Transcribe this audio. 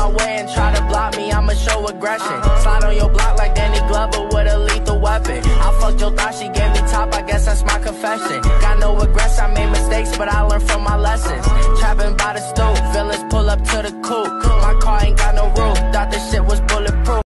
my way and try to block me, I'ma show aggression. Slide on your block like Danny Glover with a lethal weapon. I fucked your thought, she gave me top, I guess that's my confession. Got no regrets, I made mistakes, but I learned from my lessons. Trapping by the stove, villains pull up to the coupe.